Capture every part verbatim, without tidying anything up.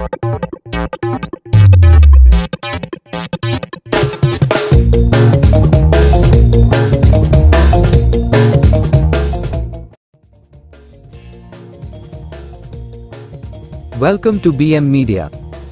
Welcome to B M Media.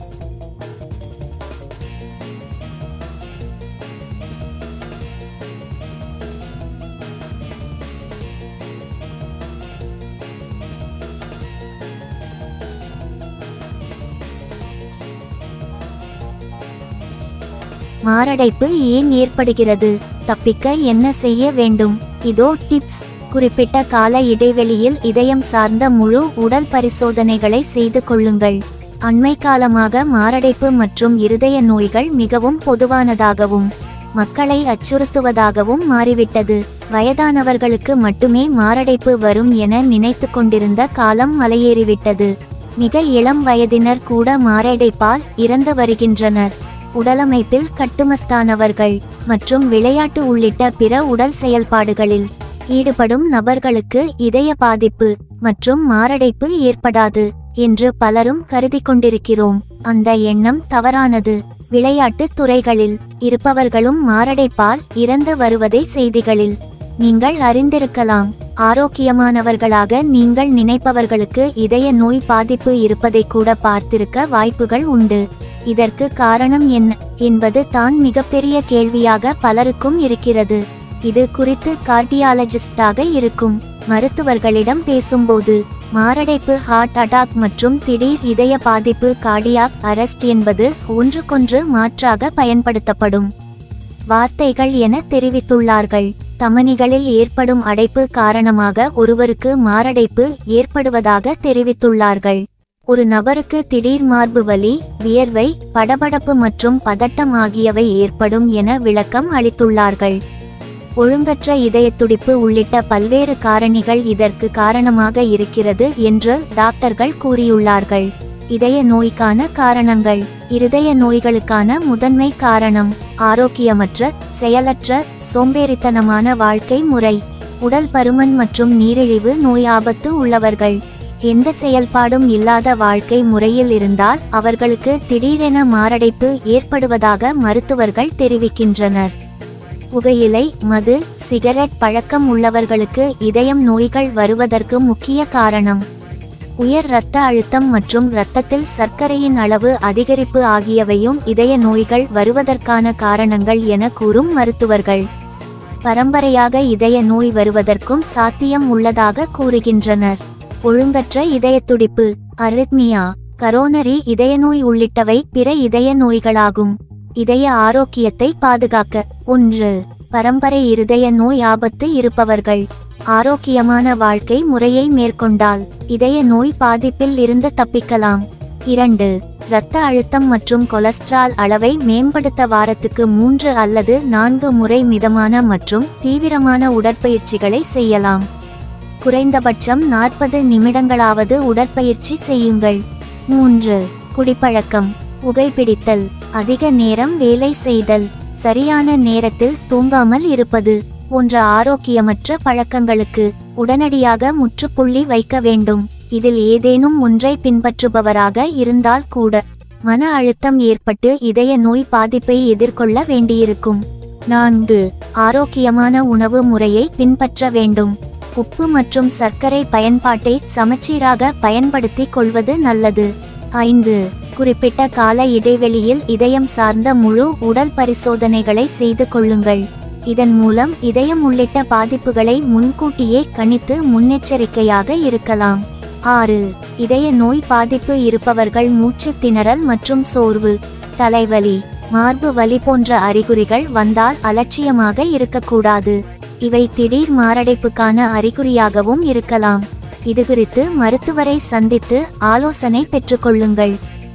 மாரடைப்பு ஏன் ஏற்படுகிறது? தப்பிக்க என்ன செய்ய வேண்டும்? இதோ டிப்ஸ். குறிப்பிட்ட கால இடைவெளியில் இதயம் சார்ந்த முழு உடல் பரிசோதனைகளை செய்து கொள்ளுங்கள். அண்மை காலமாக மாரடைப்பு மற்றும் இருதய நோய்கள் மிகவும் பொதுவானதாகவும் மக்களை அச்சுறுத்துவதாகவும் மாறிவிட்டது. வயதானவர்களுக்கு மட்டுமே மாரடைப்பு வரும் என நினைத்து கொண்டிருந்த காலம் மலையேறிவிட்டது. மிக இளம் வயதினர் கூட மாரடைப்பால் இறந்து வருகின்றனர். உடலமைப்பில் கட்டுமஸ்தானவர்கள் மற்றும் விளையாட்டு உள்ளிட்ட பிற உடல் செயல்பாடுகளில் ஈடுபடும் நபர்களுக்கு இதய பாதிப்பு மற்றும் மாரடைப்பு ஏற்படாது என்று பலரும் கருதி கொண்டிருக்கிறோம். அந்த எண்ணம் தவறானது. விளையாட்டு துறைகளில் இருப்பவர்களும் மாரடைப்பால் இறந்து வருவதை செய்திகளில் நீங்கள் அறிந்திருக்கலாம். ஆரோக்கியமானவர்களாக நீங்கள் நினைப்பவர்களுக்கு இதய நோய் பாதிப்பு இருப்பதை கூட பார்த்திருக்க வாய்ப்புகள் உண்டு. இதற்கு காரணம் என்ன என்பது தான் மிகப்பெரிய கேள்வியாக பலருக்கும் இருக்கிறது. இது குறித்து கார்டியாலஜிஸ்டாக இருக்கும் மருத்துவர்களிடம் பேசும்போது மாரடைப்பு, ஹார்ட் அட்டாக் மற்றும் திடீர் இதய பாதிப்பு, கார்டியாக் அரெஸ்ட் என்பது ஒன்றுக்கொன்று மாற்றாக பயன்படுத்தப்படும் வார்த்தைகள் என தெரிவித்துள்ளார்கள். தமனிகளில் ஏற்படும் அடைப்பு காரணமாக ஒருவருக்கு மாரடைப்பு ஏற்படுவதாக தெரிவித்துள்ளார்கள். ஒரு நபருக்கு திடீர் மார்பு வலி, வியர்வை, படபடப்பு மற்றும் பதட்டம் ஆகியவை ஏற்படும் என விளக்கம் அளித்துள்ளார்கள். ஒழுங்கற்ற இதயத்துடிப்பு உள்ளிட்ட பல்வேறு காரணிகள் இதற்கு காரணமாக இருக்கிறது என்று டாக்டர்கள் கூறியுள்ளார்கள். இதய நோய்க்கான காரணங்கள். இருதய நோய்களுக்கான முதன்மை காரணம் ஆரோக்கியமற்ற, செயலற்ற, சோம்பேறித்தனமான வாழ்க்கை முறை, உடல் பருமன் மற்றும் நீரிழிவு நோய் ஆபத்து உள்ளவர்கள். எந்த செயல்பாடும் இல்லாத வாழ்க்கை முறையில் இருந்தால் அவர்களுக்கு திடீரென மாரடைப்பு ஏற்படுவதாக மருத்துவர்கள் தெரிவிக்கின்றனர். புகையிலை, மது, சிகரெட் பழக்கம் உள்ளவர்களுக்கு இதயம் நோய்கள் வருவதற்கு முக்கிய காரணம் உயர் இரத்த அழுத்தம் மற்றும் இரத்தத்தில் சர்க்கரையின் அளவு அதிகரிப்பு ஆகியவையும் இதய நோய்கள் வருவதற்கான காரணங்கள் என கூறும் மருத்துவர்கள். பரம்பரையாக இதய நோய் வருவதற்கும் சாத்தியம் உள்ளதாக கூறுகின்றனர். ஒழுங்கற்ற இதயத்துடிப்பு, அரித்மியா, கரோனரி இதயநோய் உள்ளிட்டவை பிற இதய நோய்களாகும். இதய ஆரோக்கியத்தை பாதுகாக்க. ஒன்று. பரம்பரை இருதய நோய் ஆபத்து இருப்பவர்கள் ஆரோக்கியமான வாழ்க்கை முறையை மேற்கொண்டால் இதய நோய் பாதிப்பில் இருந்து தப்பிக்கலாம். இரண்டு. இரத்த அழுத்தம் மற்றும் கொலஸ்ட்ரால் அளவை மேம்படுத்த வாரத்துக்கு மூன்று அல்லது நான்கு முறை மிதமான மற்றும் தீவிரமான உடற்பயிற்சிகளை செய்யலாம். குறைந்தபட்சம் நாற்பது நிமிடங்களாவது உடற்பயிற்சி செய்யுங்கள். மூன்று. குடிப்பழக்கம், புகைப்பிடித்தல், அதிக நேரம் வேலை செய்தல், சரியான நேரத்தில் தூங்காமல் இருப்பது போன்ற ஆரோக்கியமற்ற பழக்கங்களுக்கு உடனடியாக முற்றுப்புள்ளி வைக்க வேண்டும். இதில் ஏதேனும் ஒன்றை பின்பற்றுபவராக இருந்தால் கூட மன அழுத்தம் ஏற்பட்டு இதய நோய் பாதிப்பை எதிர்கொள்ள வேண்டியிருக்கும். நான்கு. ஆரோக்கியமான உணவு முறையை பின்பற்ற வேண்டும். உப்பு மற்றும் சர்க்கரை பயன்பாட்டை சமச்சீராக பயன்படுத்தி கொள்வது நல்லது. ஐந்து. குறிப்பிட்ட கால இடைவெளியில் இதயம் சார்ந்த முழு உடல் பரிசோதனைகளை செய்து கொள்ளுங்கள். இதன் மூலம் இதயம் உள்ளிட்ட பாதிப்புகளை முன்கூட்டியே கணித்து முன்னெச்சரிக்கையாக இருக்கலாம். ஆறு. இதய நோய் பாதிப்பு இருப்பவர்கள் மூச்சு திணறல் மற்றும் சோர்வு, தலைவலி, மார்பு வலி போன்ற அறிகுறிகள் வந்தால் அலட்சியமாக இருக்கக்கூடாது. இவை திடீர் மாரடைப்புக்கான அறிகுறியாகவும் இருக்கலாம். இது குறித்து மருத்துவரை சந்தித்து ஆலோசனை பெற்றுக்கொள்ளுங்கள்.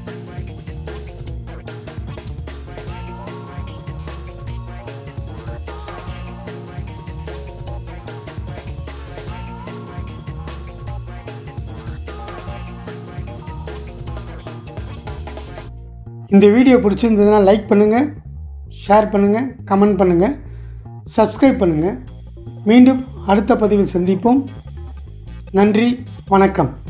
இந்த வீடியோ பிடிச்சிருந்ததுன்னா லைக் பண்ணுங்கள், ஷேர் பண்ணுங்கள், கமெண்ட் பண்ணுங்கள், சப்ஸ்கிரைப் பண்ணுங்கள். மீண்டும் அடுத்த பதிவில் சந்திப்போம். நன்றி, வணக்கம்.